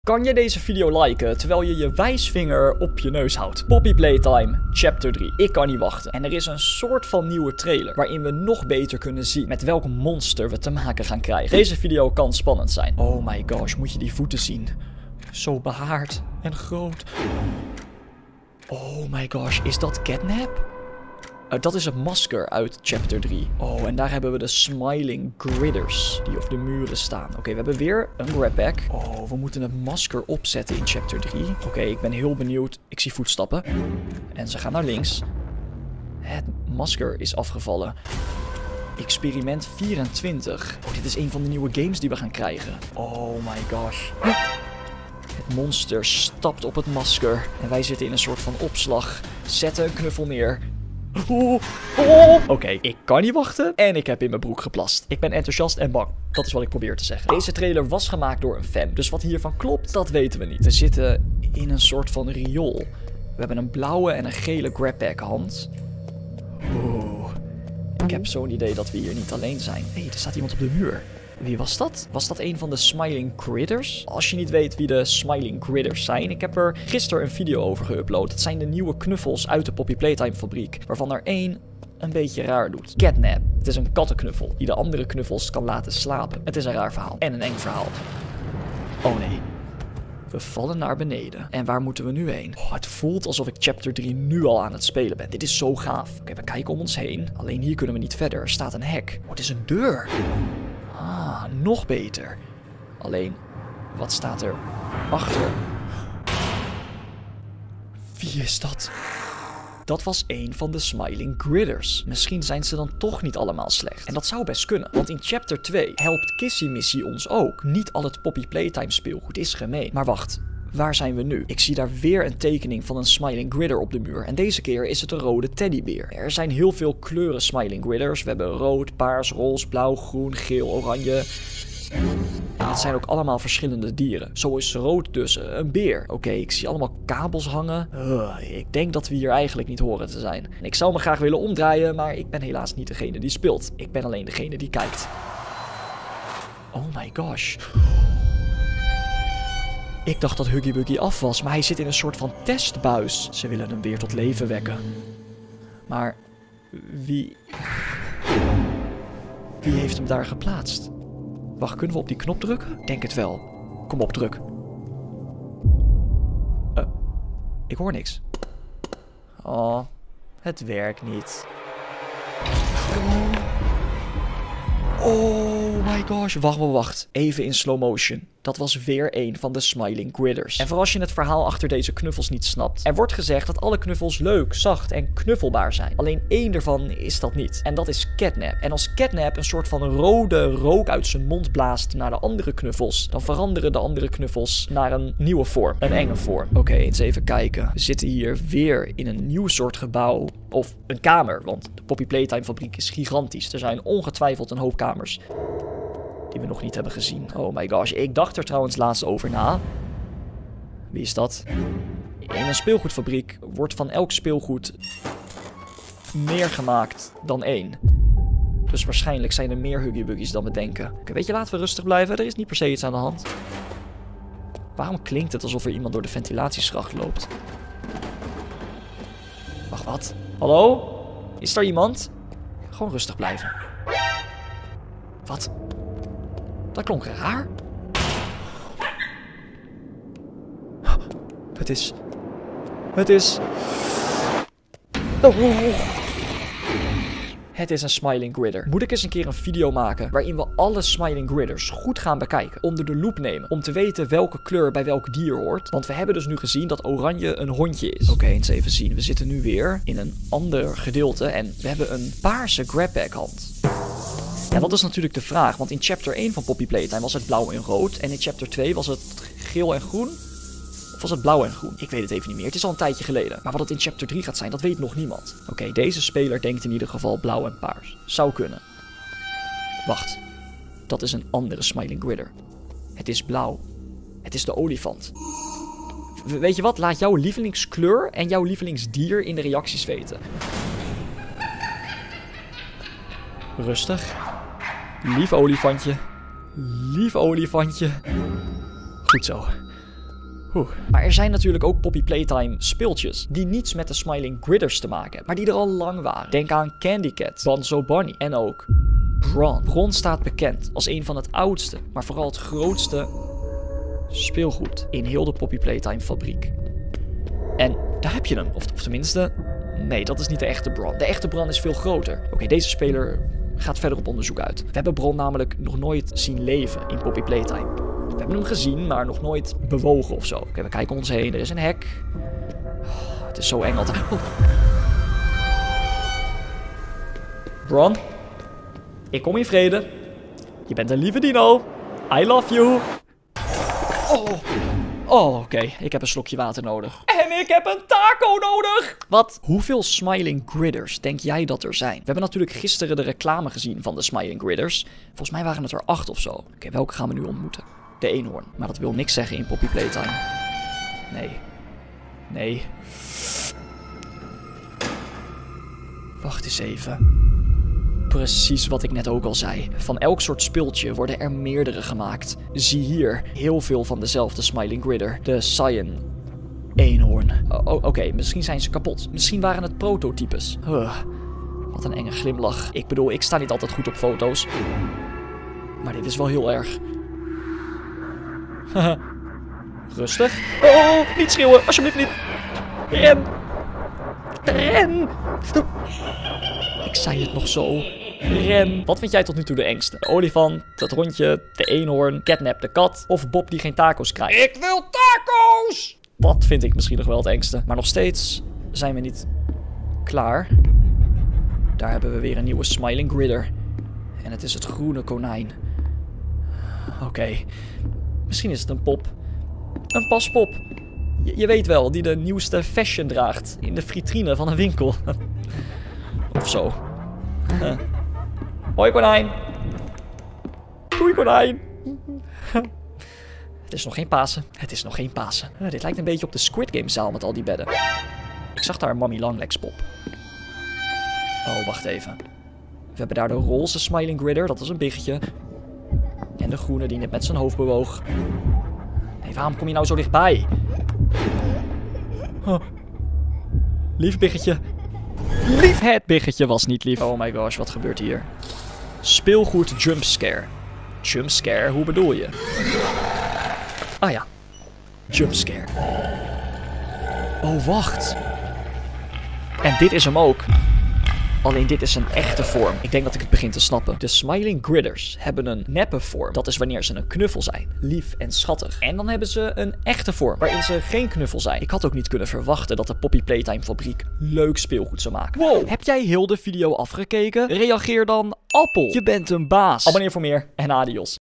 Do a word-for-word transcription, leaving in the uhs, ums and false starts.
Kan je deze video liken terwijl je je wijsvinger op je neus houdt? Poppy Playtime Chapter drie. Ik kan niet wachten. En er is een soort van nieuwe trailer waarin we nog beter kunnen zien met welk monster we te maken gaan krijgen. Deze video kan spannend zijn. Oh my gosh, moet je die voeten zien? Zo behaard en groot. Oh my gosh, is dat catnap? Uh, dat is het masker uit chapter drie. Oh, en daar hebben we de smiling gritters die op de muren staan. Oké, okay, we hebben weer een grab pack. Oh, we moeten het masker opzetten in chapter drie. Oké, okay, ik ben heel benieuwd. Ik zie voetstappen. En ze gaan naar links. Het masker is afgevallen. Experiment vierentwintig. Oh, dit is een van de nieuwe games die we gaan krijgen. Oh my gosh. Het monster stapt op het masker. En wij zitten in een soort van opslag. Zetten een knuffel neer. Oh, oh. Oké, okay, ik kan niet wachten en ik heb in mijn broek geplast. Ik ben enthousiast en bang. Dat is wat ik probeer te zeggen. Deze trailer was gemaakt door een fan. Dus wat hiervan klopt, dat weten we niet. We zitten in een soort van riool. We hebben een blauwe en een gele grabpack hand. Oh, ik heb zo'n idee dat we hier niet alleen zijn. Hé, hey, er staat iemand op de muur. Wie was dat? Was dat een van de Smiling Critters? Als je niet weet wie de Smiling Critters zijn, ik heb er gisteren een video over geüpload. Het zijn de nieuwe knuffels uit de Poppy Playtime fabriek, waarvan er één een beetje raar doet. Catnap. Het is een kattenknuffel die de andere knuffels kan laten slapen. Het is een raar verhaal en een eng verhaal. Oh nee. We vallen naar beneden. En waar moeten we nu heen? Oh, het voelt alsof ik chapter drie nu al aan het spelen ben. Dit is zo gaaf. Oké, okay, we kijken om ons heen. Alleen hier kunnen we niet verder. Er staat een hek. Oh, het is een deur. Ah, nog beter. Alleen, wat staat er achter? Wie is dat? Dat was een van de Smiling Gritters. Misschien zijn ze dan toch niet allemaal slecht. En dat zou best kunnen. Want in chapter twee helpt Kissimissy ons ook. Niet al het Poppy Playtime speelgoed is gemeen. Maar wacht. Waar zijn we nu? Ik zie daar weer een tekening van een Smiling Gritter op de muur. En deze keer is het een rode teddybeer. Er zijn heel veel kleuren Smiling Gritters. We hebben rood, paars, roze, blauw, groen, geel, oranje. En het zijn ook allemaal verschillende dieren. Zo is rood dus een beer. Oké, okay, ik zie allemaal kabels hangen. Uh, ik denk dat we hier eigenlijk niet horen te zijn. En ik zou me graag willen omdraaien, maar ik ben helaas niet degene die speelt. Ik ben alleen degene die kijkt. Oh my gosh. Ik dacht dat Huggy Wuggy af was, maar hij zit in een soort van testbuis. Ze willen hem weer tot leven wekken. Maar wie... Wie heeft hem daar geplaatst? Wacht, kunnen we op die knop drukken? Denk het wel. Kom op, druk. Uh, ik hoor niks. Oh, het werkt niet. Oh my gosh. Wacht, wacht, wacht. Even in slow motion. Dat was weer een van de Smiling Gritters. En voor als je het verhaal achter deze knuffels niet snapt. Er wordt gezegd dat alle knuffels leuk, zacht en knuffelbaar zijn. Alleen één ervan is dat niet. En dat is Catnap. En als Catnap een soort van rode rook uit zijn mond blaast naar de andere knuffels, dan veranderen de andere knuffels naar een nieuwe vorm. Een enge vorm. Oké, okay, eens even kijken. We zitten hier weer in een nieuw soort gebouw. Of een kamer, want de Poppy Playtime fabriek is gigantisch. Er zijn ongetwijfeld een hoop kamers die we nog niet hebben gezien. Oh my gosh, ik dacht er trouwens laatst over na. Wie is dat? In een speelgoedfabriek wordt van elk speelgoed meer gemaakt dan één. Dus waarschijnlijk zijn er meer Huggy Wuggy's dan we denken. Okay, weet je, laten we rustig blijven. Er is niet per se iets aan de hand. Waarom klinkt het alsof er iemand door de ventilatieschacht loopt? Wacht, wat? Hallo? Is er iemand? Gewoon rustig blijven. Wat? Dat klonk raar. Het is... Het is... Oh. Het is een Smiling Gritter. Moet ik eens een keer een video maken waarin we alle Smiling Gritters goed gaan bekijken. Onder de loep nemen. Om te weten welke kleur bij welk dier hoort. Want we hebben dus nu gezien dat oranje een hondje is. Oké, okay, eens even zien. We zitten nu weer in een ander gedeelte. En we hebben een paarse grabpack hand. En dat is natuurlijk de vraag, want in chapter één van Poppy Playtime was het blauw en rood. En in chapter twee was het geel en groen. Of was het blauw en groen? Ik weet het even niet meer. Het is al een tijdje geleden. Maar wat het in chapter drie gaat zijn, dat weet nog niemand. Oké, okay, deze speler denkt in ieder geval blauw en paars. Zou kunnen. Wacht. Dat is een andere Smiling Gritter. Het is blauw. Het is de olifant. Weet je wat? Laat jouw lievelingskleur en jouw lievelingsdier in de reacties weten. Rustig. Lief olifantje. Lief olifantje. Goed zo. Oeh. Maar er zijn natuurlijk ook Poppy Playtime speeltjes die niets met de Smiling Gridders te maken hebben, maar die er al lang waren. Denk aan Candy Cat, Bonzo Bunny en ook Bron. Bron staat bekend als een van het oudste, maar vooral het grootste speelgoed in heel de Poppy Playtime fabriek. En daar heb je hem, of, of tenminste, nee, dat is niet de echte Bron. De echte Bron is veel groter. Oké, okay, deze speler gaat verder op onderzoek uit. We hebben Bron namelijk nog nooit zien leven in Poppy Playtime. We hebben hem gezien, maar nog nooit bewogen of zo. Oké, okay, we kijken om ons heen. Er is een hek. Oh, het is zo eng altijd. Oh. Bron, ik kom in vrede. Je bent een lieve dino. I love you. Oh, oh oké. Okay. Ik heb een slokje water nodig. En ik heb een taco nodig. Wat? Hoeveel Smiling Gridders denk jij dat er zijn? We hebben natuurlijk gisteren de reclame gezien van de Smiling Gridders. Volgens mij waren het er acht of zo. Oké, okay, welke gaan we nu ontmoeten? De eenhoorn. Maar dat wil niks zeggen in Poppy Playtime. Nee. Nee. Wacht eens even. Precies wat ik net ook al zei. Van elk soort speeltje worden er meerdere gemaakt. Zie hier. Heel veel van dezelfde Smiling Gridder. De Cyan eenhoorn. Oh, oh, Oké, okay. Misschien zijn ze kapot. Misschien waren het prototypes. Huh. Wat een enge glimlach. Ik bedoel, ik sta niet altijd goed op foto's. Maar dit is wel heel erg. Rustig. Oh, niet schreeuwen. Alsjeblieft niet. Ren. Ren. Ik zei het nog zo. Ren. Wat vind jij tot nu toe de engste? De olifant, het hondje, de eenhoorn, Catnap de kat of Bob die geen taco's krijgt? Ik wil taco's! Dat vind ik misschien nog wel het engste. Maar nog steeds zijn we niet klaar. Daar hebben we weer een nieuwe Smiling Gridder. En het is het groene konijn. Oké. Okay. Misschien is het een pop. Een paspop. Je, je weet wel, die de nieuwste fashion draagt. In de vitrine van een winkel. Of zo. Huh. Hoi konijn. Doei konijn. Het is nog geen Pasen. Het is nog geen Pasen. Uh, dit lijkt een beetje op de Squid Game zaal met al die bedden. Ik zag daar een Mommy Longlegs pop. Oh, wacht even. We hebben daar de roze Smiling Gridder. Dat is een biggetje. En de groene die net met zijn hoofd bewoog. Nee, waarom kom je nou zo dichtbij? Huh. Lief biggetje. Lief. Het biggetje was niet lief. Oh my gosh, wat gebeurt hier? Speelgoed jumpscare. Jumpscare, hoe bedoel je? Ah ja. Jumpscare. Oh, wacht. En dit is hem ook. Alleen dit is een echte vorm. Ik denk dat ik het begin te snappen. De Smiling Gridders hebben een neppe vorm. Dat is wanneer ze een knuffel zijn. Lief en schattig. En dan hebben ze een echte vorm. Waarin ze geen knuffel zijn. Ik had ook niet kunnen verwachten dat de Poppy Playtime fabriek leuk speelgoed zou maken. Wow. Heb jij heel de video afgekeken? Reageer dan appel. Je bent een baas. Abonneer voor meer en adios.